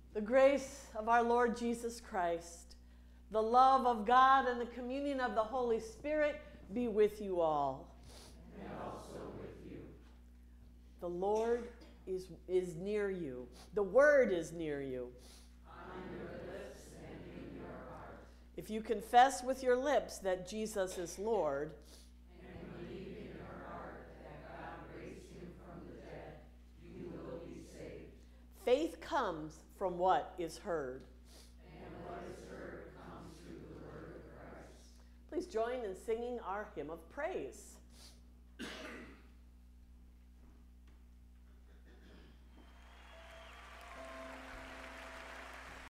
The grace of our Lord Jesus Christ, the love of God, and the communion of the Holy Spirit be with you all. And also with you. The Lord is near you. The word is near you. On your lips and in your heart. If you confess with your lips that Jesus is Lord, and believe in your heart that God raised him from the dead, you will be saved. faith comes from what is heard. And what is heard comes through the word of Christ. Please join in singing our hymn of praise.